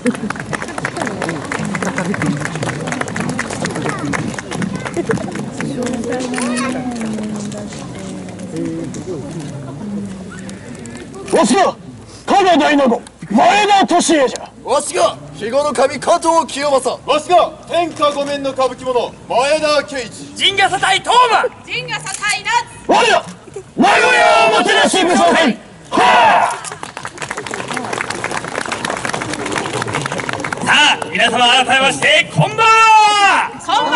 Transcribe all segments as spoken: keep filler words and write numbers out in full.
わしが加賀大納前田利家じゃ。 わしが肥後の神加藤清正。 わしが天下御免の歌舞伎者前田慶一。 陣賀佐対東馬。 陣賀佐対夏。 我ら名古屋おもてなし武装隊。はあ。 さあ皆様改めましてこんばんは。 こんばん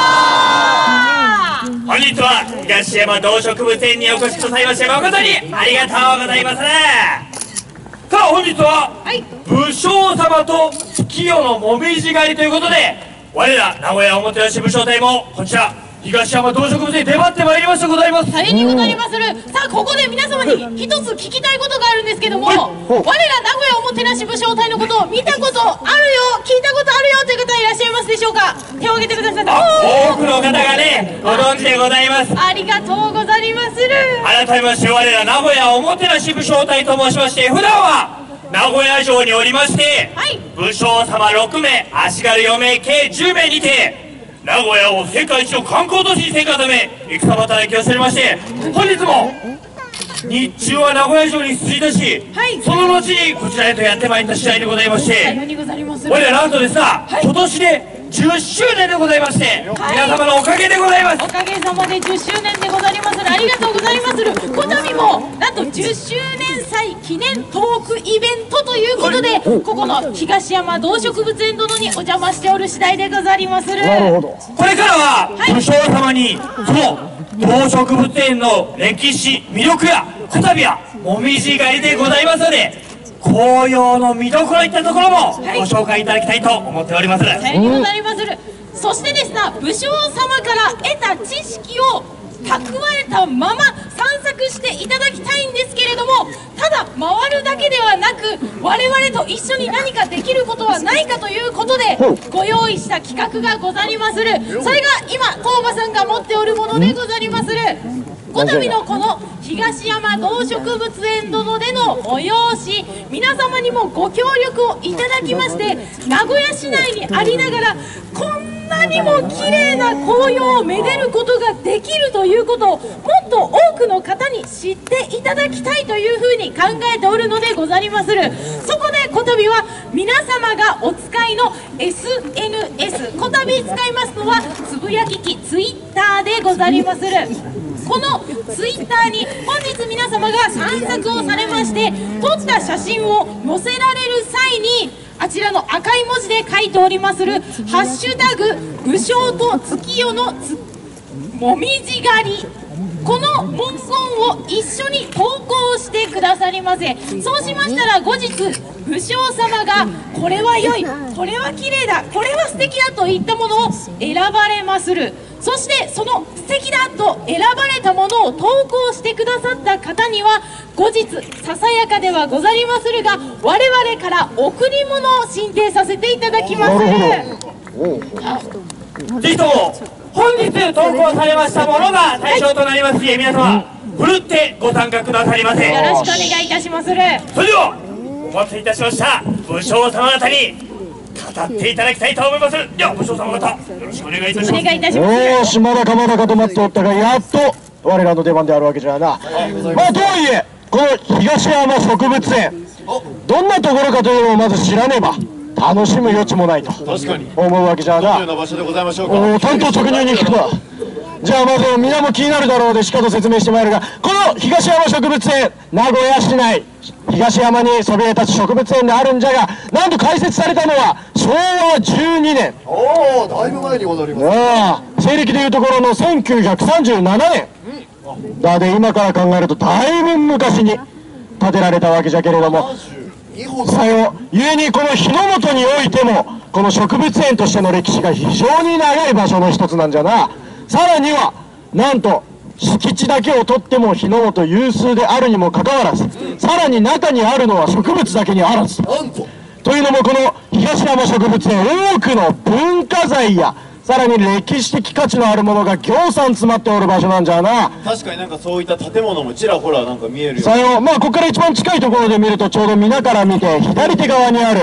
は。 本日は東山動植物園にお越しくださいまして誠にありがとうございます。さあ本日は、はい、武将様と月夜のもみじ狩りということで、我ら名古屋おもてなし武将隊もこちら東山動植物園に出張ってまいりましてございます。 大変にございまする。さあここで皆様に一つ聞きたいことがあるんですけども、はい、我ら名古屋おもてなし武将隊のことを見たことあるよ、聞いたことあるよという方いらっしゃいますでしょうか。手を挙げてください。 多くの方がねご存知でございます。 ありがとうございまする。 改めまして我ら名古屋おもてなし武将隊と申しまして、普段は名古屋城におりまして、はい、武将様ろくめい、足軽よめい、計じゅうめいにて名古屋を世界一の観光都市にせんかため戦働きをしておりまして、本日も日中は名古屋城に出いたし、はい、その後にこちらへとやってまいった次第でございまして、我らなんとですが、はい、今年でじゅっしゅうねんでございまして、はい、皆様のおかげでございます。 おかげさまでじゅっしゅうねんでございまする。ありがとうございまする。こたびもなんとじゅっしゅうねん祭記念トークイベントということで、ここの東山動植物園殿にお邪魔しておる次第でございまする。 なるほど。 これからは武将様にその動植物園の歴史魅力やこたびはもみじ狩りでございますので、紅葉の見どころいったところもご紹介いただきたいと思っております。 さようにございまする。そしてですね、武将様から得た知識を蓄えたまま散策していただきたいんですけれども、ただ回るだけではなく我々と一緒に何かできることはないかということでご用意した企画がござりまする。それが今東馬さんが持っておるものでござりまする。こたびのこの東山動植物園殿での催し、皆様にもご協力をいただきまして、名古屋市内にありながらこんなにも綺麗な紅葉をめでることができるということをもっと多くの方に知っていただきたいというふうに考えておるのでござりまする。そこでこたびは皆様がお使いの エスエヌエス、 こたび使いますのはつぶやき機ツイッターでござりまする。このツイッターに本日皆様が散策をされまして撮った写真を載せられる際に、あちらの赤い文字で書いておりまする「ハッシュタグ武将と月夜のつもみじ狩り」、この文言を一緒に投稿してくださりませ。そうしましたら後日武将様がこれは良い、これは綺麗だ、これは素敵だといったものを選ばれまする。そしてその素敵だと選ばれたものを投稿してくださった方には後日ささやかではござりまするが我々から贈り物を進呈させていただきまする。 ぜひとも本日投稿されましたものが対象となりますので、皆様ふるってご参加くださりませ。 よろしくお願いいたしまする。 それではお待たせいたしました武将様方に語っていただきたいと思います。では武将様方よろしくお願いいたします。 お願いいたします。 よし、まだかまだかと待っておったが、やっと我らの出番であるわけじゃな。まあとはいえこの東山植物園、どんなところかというのをまず知らねば楽しむ余地もないと思うわけじゃな。 どのような場所でございましょうか。 お担当直入に聞くわ。じゃあまず皆も気になるだろうでしかと説明してまいるが、この東山植物園、名古屋市内東山にそびえ立つ植物園であるんじゃが、なんと開設されたのはしょうわじゅうにねん。 おお、だいぶ前にござります。 ああ、西暦でいうところのせんきゅうひゃくさんじゅうななねんだで、今から考えるとだいぶ昔に建てられたわけじゃけれども、さよゆえにこの日の本においてもこの植物園としての歴史が非常に長い場所の一つなんじゃな。さらにはなんと敷地だけをとっても日の本有数であるにもかかわらず、さらに中にあるのは植物だけにあらずというのも、この東山植物園多くの文化財やさらに歴史的価値のあるものがぎょうさん詰まっておる場所なんじゃな。 確かになんかそういった建物もちらほらなんか見えるよ。 さよ、まあここから一番近いところで見るとちょうど皆から見て左手側にある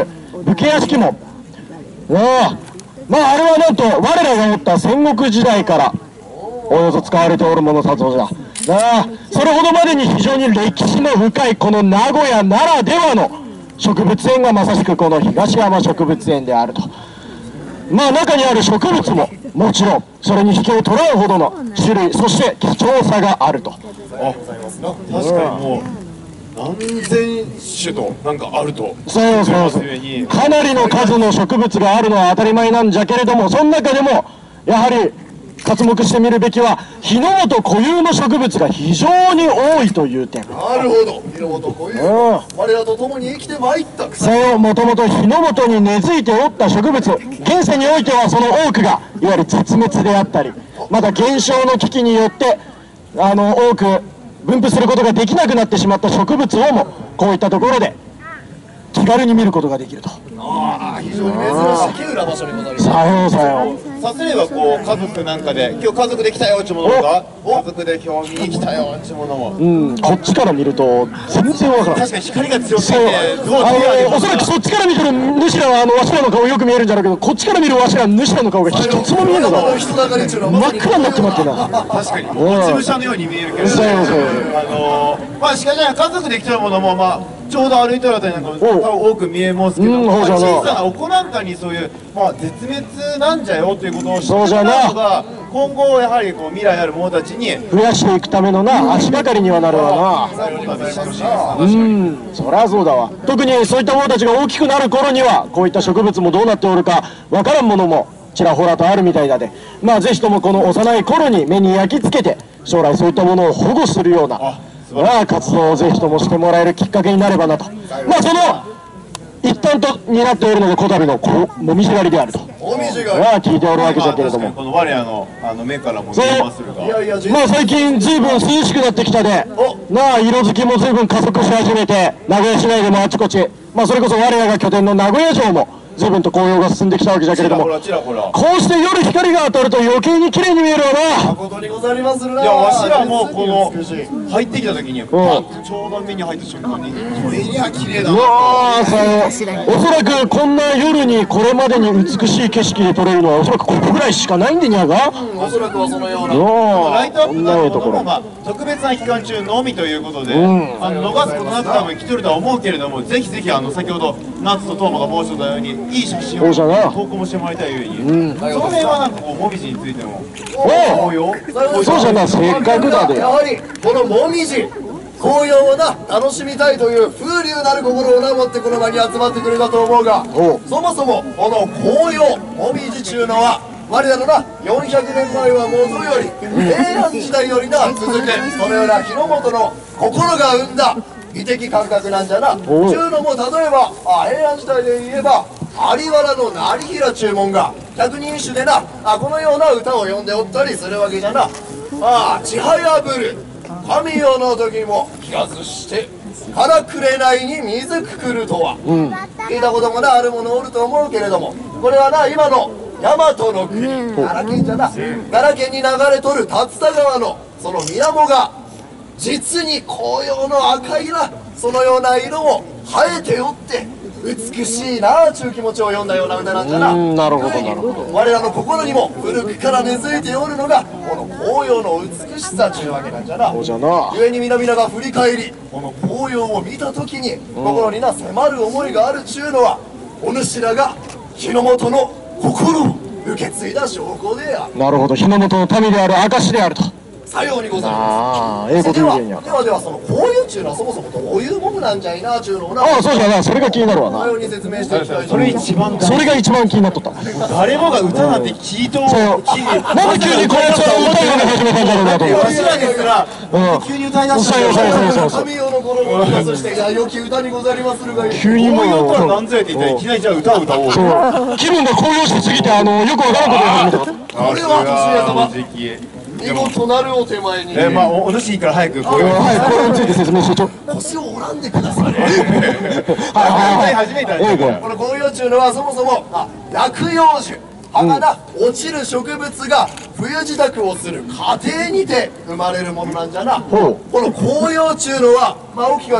武家屋敷も、ああまああれはなんと我らがおった戦国時代からおよそ使われておるものさそうじゃ。ああそれほどまでに非常に歴史の深いこの名古屋ならではの植物園がまさしくこの東山植物園であると。まあ中にある植物ももちろんそれに引けを取らんほどの種類そして貴重さがあると。 あ、確かにもう何千種となんかあると。 そうそうそう、かなりの数の植物があるのは当たり前なんじゃけれども、その中でもやはり刮目してみるべきは日の本固有の植物が非常に多いという点。 なるほど、日の本固有、我らと共に生きてまいった草。 そうもともと日の本に根付いておった植物、現世においてはその多くがいわゆる絶滅であったり、また減少の危機によってあの多く分布することができなくなってしまった植物をもこういったところで気軽に見ることができると。 ああ、非常に珍しい稀有な場所にございます。 さようさよう。 さすればこう家族なんかで今日家族で来たよってものが家族で今日見に来たよってものも、 うん、こっちから見ると全然わからない。 確かに光が強すぎそうてどうあ違うのおそらくそっちから見てる主らはあのわしらの顔よく見えるんじゃないけど、こっちから見るわしら主らの顔が一つも見えんのだ。 人だかりっちゅうのは真っ暗になってまってな。 確かに落ち武者のように見えるけれど、 そうそうあのー、まあしかし家族で来たるものもまあちょうど歩いてるあたりなんかも多く見えますけど、 うんまあそうじゃな小さなお子なんかにそういうまあ絶滅なんじゃよということを知ってもそうじゃならうのが今後やはりこう未来ある者たちに増やしていくためのな足がかりにはなるわな。うんそりゃそうだわ。特にそういった者たちが大きくなる頃にはこういった植物もどうなっておるかわからんものもちらほらとあるみたいだで、まあぜひともこの幼い頃に目に焼き付けて将来そういったものを保護するようなまあ活動をぜひともしてもらえるきっかけになればなと。まあその一端と担っておるのがこたびのこもみじ狩りであるとお水がまあ聞いておるわけじゃけれども、 この我らのあの目からも見えまするがいやいや、 まあ最近ずいぶん涼しくなってきたでなあ色づきもずいぶん加速し始めて名古屋市内でもあちこち、まあそれこそ我らが拠点の名古屋城も随分と紅葉が進んできたわけじゃけれども、 ほらちらほらこうして夜光が当たると余計に綺麗に見えるわな。 誠にござりまするな。 いやわしらもこの美しい入ってきた時にパッとちょうど目に入った瞬間にこれには綺麗だうなわーさよおそらくこんな夜にこれまでに美しい景色で撮れるのはおそらくここぐらいしかないんでにゃが。 おそらくはそのような。 おライトアップななもいところのもまあ特別な期間中のみということで、 んあの逃すことなく多分来てるとは思うけれども、ぜひぜひあの先ほど夏とトーマが申し上げたようにいい写真をそうじゃな投稿もしてもらいたいように、その辺はなんかこうもみじについてもお紅葉そうじゃなせっかくだでやはりこのもみじ紅葉をな楽しみたいという風流なる心をな持ってこの場に集まってくれたと思うが、 おそもそもこの紅葉もみじちゅうのは我らのなよんひゃくねんまえはもとより平安時代よりな続くそのような日の本の心が生んだ美的感覚なんじゃな。ちゅおうのも例えばあ平安時代で言えば有原の成平注文が百人一首でなあこのような歌を詠んでおったりするわけじゃな。ああちはやぶる神代の時も気がずしてからくれないに水くくるとは、聞いたこともなあるものおると思うけれども、これはな今の大和の国奈良県じゃな奈良県に流れとる竜田川のその水面が実に紅葉の赤いなそのような色を生えておって美しいなあちゅう気持ちを読んだような歌なんじゃな。 うんなるほどなるほど。 我らの心にも古くから根付いておるのがこの紅葉の美しさちゅうわけなんじゃな。 そうじゃな故に皆々が振り返りこの紅葉を見た時に心にな迫る思いがあるちゅうのはお主らが日の本の心を受け継いだ証拠である。 なるほど日の本の民である証であると。 さようにございます。 ああええことでは言うてんや。 ではではその紅葉ちゅうのはそもそもどういうものなんじゃいなちゅうのをなああそうじゃなそれが気になるわな。 さように説明していきたいとそれ思います。 一番それが一番気になっとった。 誰もが歌なんて聞いとそうなんで急にこいつは歌い始めたんだろうなと思って。 わしらですらうん急に歌い出したそうそうそうそうそう神代の頃もそしていや良き歌にござりまするがいい。 急にもう紅葉とは何ぞやって言ったらいきなりじゃあ歌を歌おうそう気分が高揚しすぎてあのよくわからんこと言い始めたかこれは年上様様見事なるお手前にえまあおお主いいから早くこういうはいこれについて説明してちょ腰を折らんでください。 はいはいはい初めてだええこれこの紅葉中のはそもそもあ落葉樹葉がな、落ちる植物が冬支度をする過程にて生まれるものなんじゃな。 ほうこの紅葉中のは、まあ、大きく分けて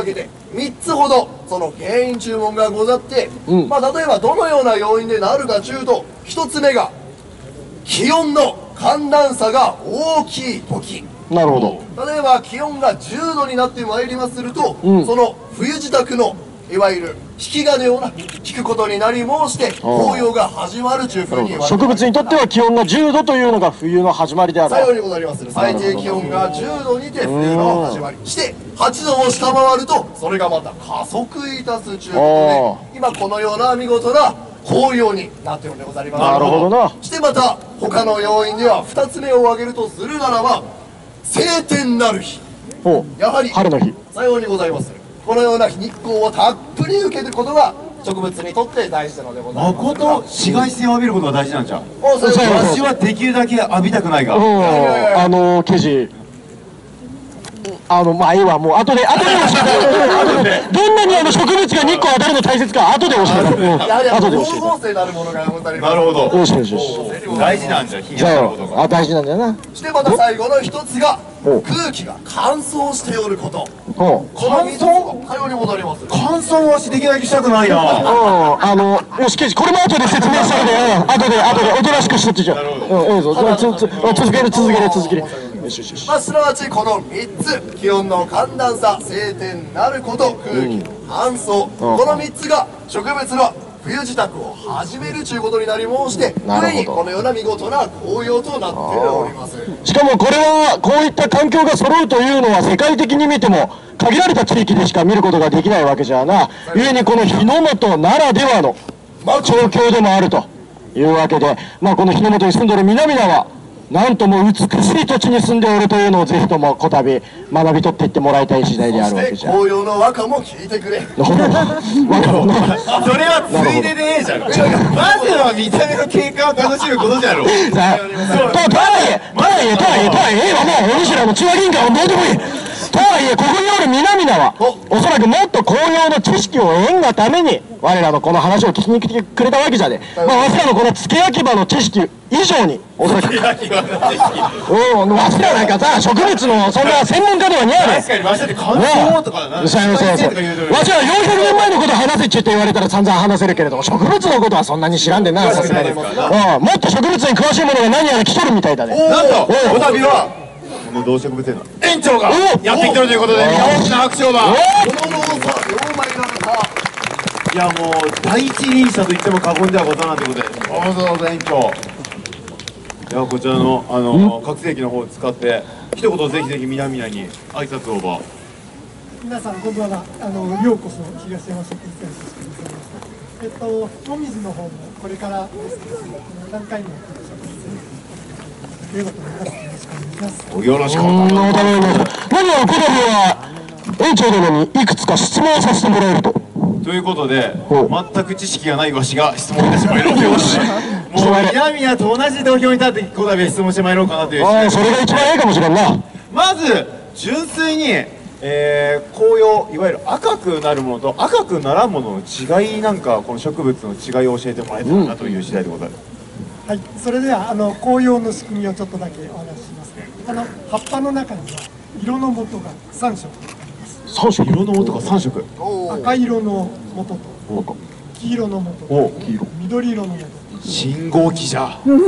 みっつほどその原因注文がござって、 うん、 まあ例えばどのような要因でなるかちゅうと、ひとつめが気温の寒暖差が大きい時。 なるほど。 例えば気温がじゅうどになってまいりますると、 うん、 その冬支度のいわゆる引き金をな引くことになり申して紅葉が始まるというふうに言われています。 植物にとっては気温がじゅうどというのが冬の始まりである。 さようにございます。最低気温がじゅうどにて冬の始まりしてはちどを下回るとそれがまた加速いたすということで、今このような見事な紅葉になっているのでございます。 なるほどな。 してまた他の要因ではふたつめを挙げるとするならば晴天なる日。やはり春の日。 さようにございます。このような日光をたっぷり受けることが植物にとって大事なのでございます。 まこと紫外線を浴びることが大事なんじゃん。 おそうです。 私はできるだけ浴びたくないが。 あの記事、あのまあいいわ、もう後で後で教えて。どんなにあの植物が日光当たるの大切か後で教えて。 やはり後で教光合成なるものがございます。 なるほど。 えて。よしよしよし。 大事なんじゃ、日じゃが当たることが。 あ大事なんだよな。 してまた最後の一つが空気が乾燥しておること。 ほう。 このみっつがさように戻ります。 乾燥はしできるだけしたくないな。 うん、あの、よし、刑事、これも後で説明するで、うん、後で、後で、おとなしくしとってじゃん。うん、ええぞ、つ、つ、続ける、続ける、続ける。よしよしよし。 まあ、すなわちこのみっつ、気温の寒暖差、晴天なること、空気の乾燥、このみっつが植物の冬支度を始めるということになり申して、上にこのような見事な紅葉となっております。 しかもこれは、こういった環境が揃うというのは、世界的に見ても、限られた地域でしか見ることができないわけじゃな。故にこの日の本ならではの状況でもあるというわけで、まあこの日の本に住んでいる皆々は、なんとも美しい土地に住んでおるというのをぜひともこたび学び取っていってもらいたい次第であるわけじゃ。 紅葉の和歌も聞いてくれ。 それはついででええじゃん。まずは見た目の景観を楽しむことじゃろう。とはいえ、とはいえ、とはいえ、とはいえ、今もうお主らの千葉銀貨はどうでもいい。とはいえ、ここにおる皆々はおそらくもっと紅葉の知識を得んがために我らのこの話を聞きに来てくれたわけじゃで、まあわしらのこの付け焼き場の知識以上におそらく、うん、わしらなんかさ植物のそんな専門家ではにゃあね。 確かにわしだって乾燥とかな。 そうそうそう。わしらよんひゃくねんまえのこと話せっちゅって言われたら散々話せるけれども、植物のことはそんなに知らんでな、さすがに。うん、もっと植物に詳しい者が何やら来とるみたいだね。 なんとこたびはこの動植物園の園長がやってきてるということで、大きな拍手をだ。 この動作ようまいられた。 いやもう第一人者と言っても過言ではござらないということで、わざわざ園長、いやこちらのあの拡声器の方を使って一言ぜひぜひ皆々に挨拶をば。 皆さんこんばんは。あのようこそ東山植物園としてございました。えっともみじの方もこれからですけど、何回も植物園ということでよろしくお願いします。 よろしくお願いします。 何をこたびは園長殿にいくつか質問をさせてもらえると。 ということで、全く知識がないわしが質問いたしまいろうということで、もう皆々と同じ土俵に立ってこたびは質問してまいろうかなという。 ああ、それが一番いいかもしれんな。 まず純粋に、えー、紅葉、いわゆる赤くなるものと赤くならんものの違いなんか、この植物の違いを教えてもらえたらなという次第でございます。 はい、それではあの紅葉の仕組みをちょっとだけお話しします。あの葉っぱの中には色の素がさんしょくあります。 さん色色の素がさんしょく。 赤色の素と黄色の素と緑色の素。 信号機じゃ。 そう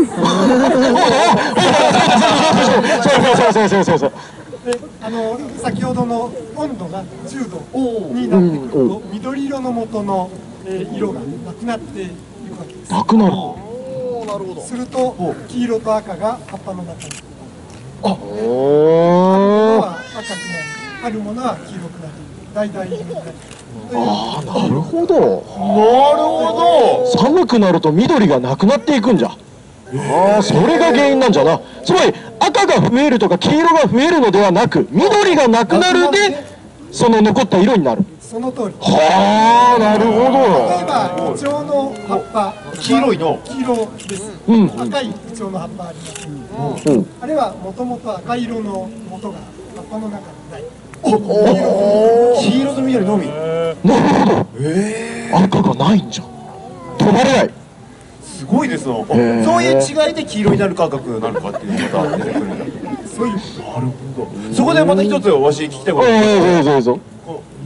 そうそうそうそう。 で、あの先ほどの温度がじゅうどになってくると緑色の素の、えー、色がなくなっていくわけです。 なくなる。 すると黄色と赤が葉っぱの中に。 あ、おお。赤くなり、あるものは黄色くなり、橙色になり。 ああ、なるほど。なるほど。 寒くなると緑がなくなっていくんじゃ。ああ、それが原因なんじゃな。つまり赤が増えるとか黄色が増えるのではなく、緑がなくなるでその残った色になる。 その通り。 はあ、なるほど。 例えばイチョウの葉っぱ、 黄色いの黄色です。 うん、 赤いイチョウの葉っぱあります。 うん、 あれはもともと赤色の素が葉っぱの中にない。 黄色と緑のみ。 なるほど。えー、赤がないんじゃ。止まれない。 すごいですの。そういう違いで黄色になるか赤くなるかっていうのが出てくるんだ。 そういう。 なるほど。そこでまた一つわし聞きたいことがある。 ええ、そうそう。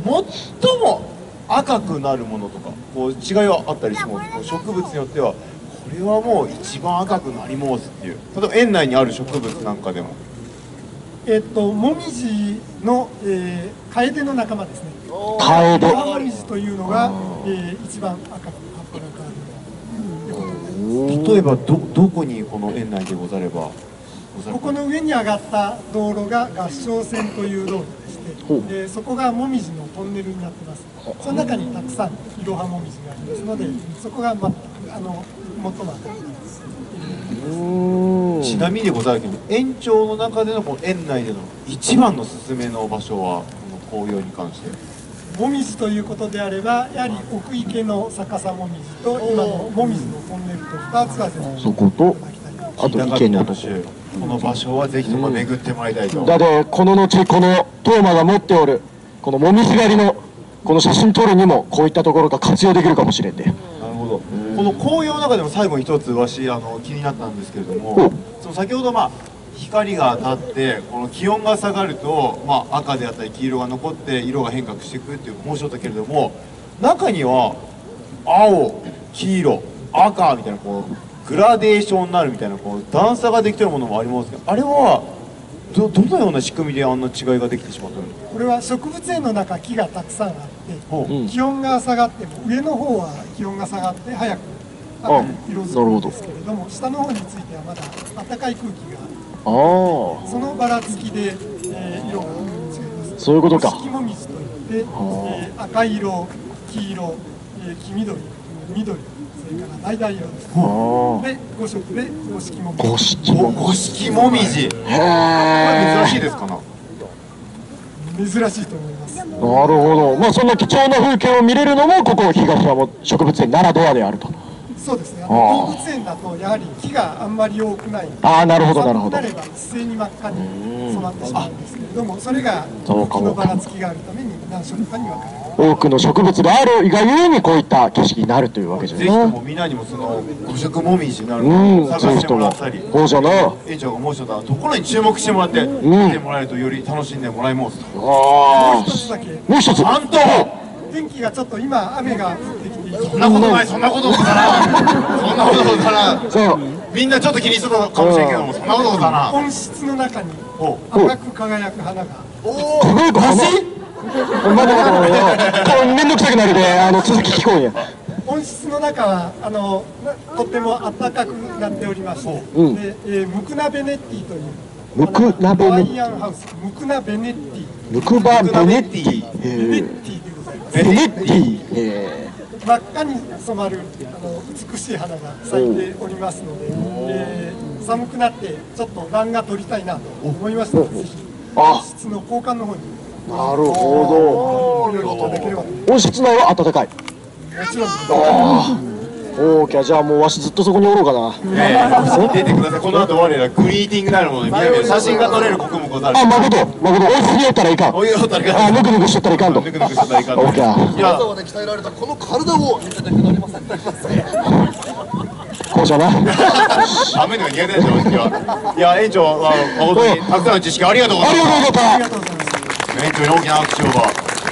最も赤くなるものとかこう違いはあったりします。こう植物によってはこれはもう一番赤くなりますっていう、例えば園内にある植物なんかでも。 えっとモミジの、えー、カエデの仲間ですね。 カエデ。 モミジというのが、えー、一番赤く葉っぱが変わるということです。 例えばどどこにこの園内でござればござればここの上に上がった道路が合掌線という道路でして、えー、そこがモミジのトンネルになってます。その中にたくさんイロハモミジがありますので、そこが、ま、あの最も赤くなります。 ちなみにでござるけど、園長の中でのこの園内での一番のおすすめの場所はこの紅葉に関して。 モミジということであれば、やはり奥池の逆さモミジと今のモミジのトンネルとふたつはぜひそことあと池のとこ。 この場所はぜひとも巡ってもらいたいと。 だってこの後このトーマが持っておるこのもみじ狩りのこの写真撮るにもこういったところが活用できるかもしれんで。 なるほど。この紅葉の中でも最後に一つわしあの気になったんですけれども、その先ほどまあ光が当たってこの気温が下がると、まあ、赤であったり黄色が残って色が変化していくっていう申し上げたけれども、中には青黄色赤みたいなこうグラデーションになるみたいなこう段差ができてるものもありますけど、あれはどどのような仕組みであんな違いができてしまったんですか？ これは植物園の中木がたくさんあって、 うん、 気温が下がっても上の方は気温が下がって早く赤に色づくんですけれども、下の方についてはまだ暖かい空気がああ、 そのばらつきで、えー、色が違います。 そういうことか。 五色もみじといって、えー、赤色、黄色、えー、黄緑、緑、それから橙色です。で、ご色で五色もみじ。 五色も五色もみじ。へえ。これ珍しいですかな。 珍しいと思います。 なるほど。まあそんな貴重な風景を見れるのもここ東山植物園ならではであると。 そうですね。動物園だとやはり木があんまり多くない。 ああ、なるほどなるほど。 なれば一斉に真っ赤に染まってしまうんですけれども、それが木のばらつきがあるために何色かに分かれる。 多くの植物があるがゆえにこういった景色になるというわけじゃない。 ぜひともみんなにもその五色もみじなるものを探してもらったり、 そうじゃな。 園長が申し上げたところに注目してもらって、見てもらえるとより楽しんでもらえますと。 ああ。 もう一つだけ。 もう一つ。 なんと。 天気がちょっと今雨が降ってきていて、 そんなことない、そんなことだな、そんなことだな。 そう。 みんなちょっと気にしてたかもしれんけども、そんなことだな。 温室の中に赤く輝く花が。 おお。輝く花？ まだまだこれめんどくさくなるで、あの続き聞こうや。 温室の中はあのとっても暖かくなっておりまして、 うん、 で、えー、ムクナベネッティというムクナベネッティ、 ハワイアンハウス、ムクナベネッティ、 ムクナベネッティ、 ベネッティでございます。 ベネッティ、 真っ赤に染まるあの美しい花が咲いておりますので、えー、寒くなってちょっと暖が取りたいなと思いましたので、ぜひ温室の交換の方に。 なるほど。温室内は暖かい。もちろんです。 オーケー、じゃあもうわしずっとそこにおろうかな。 ええ、出てください。この後我らグリーティングなるもので南の写真が撮れる国もござる。 あ、誠、誠、追いすぎよったらいかん。 追いよったらいかん。 あ、ぬくぬくしとったらいかんと。 ぬくぬくしとったらいかんと。 オーケー。 いや、わざわざ鍛えられたこの体を見せたくなりません。 こうじゃな。 雨のが苦手でしょ、いや、園長は誠にたくさんの知識ありがとうございます。 ありがとうございます。 園長に大きな拍手をば。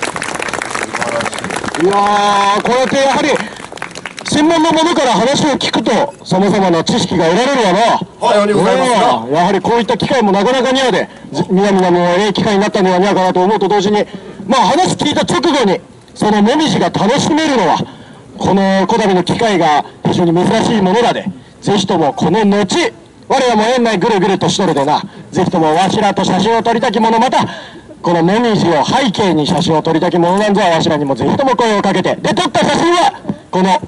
いやー、こうやってやはり専門のものから話を聞くとさまざまな知識が得られるわな。 はい、ありがとうございます。 やはりこういった機会もなかなかにあで、みなみなもええ機会になったのではないかなと思うと同時に、まあ話聞いた直後にそのもみじが楽しめるのはこのこたびの機会が非常に珍しいものだで、ぜひともこの後我らも園内ぐるぐるとしとるでな、ぜひともわしらと写真を撮りたきもの、またこのもみじを背景に写真を撮りたきものなんぞはわしらにもぜひとも声をかけて、で撮った写真はこの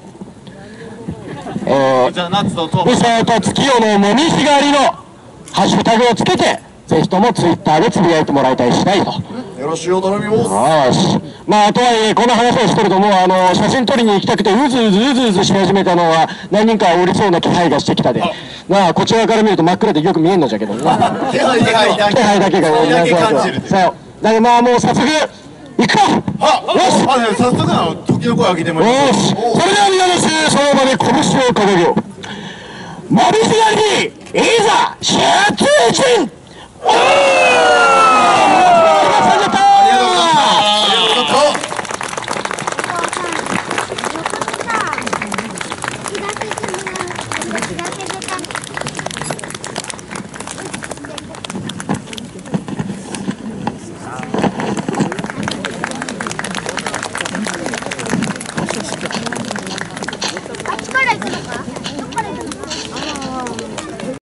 えー、 じゃあ夏とうさと月夜のもみじ狩りのハッシュタグをつけてぜひともツイッターでつぶやいてもらいたい次第と。 よろしくお頼みます。 よし、まあとはいえこの話をしてるともうあの写真撮りに行きたくてうずうずうずうずし始めたのは何人かおりそうな気配がしてきたで、まあこちらから見ると真っ暗でよく見えんのじゃけどな。 気配だけ気配だけが気配だけ感じる。 そうだけどまあもう早速行くか。 あ、よし、あ、早速なの時の声上げてもらいます。 よし、それでは皆の衆その場で拳を掲げよう。もみじ狩りにいざ出陣。おー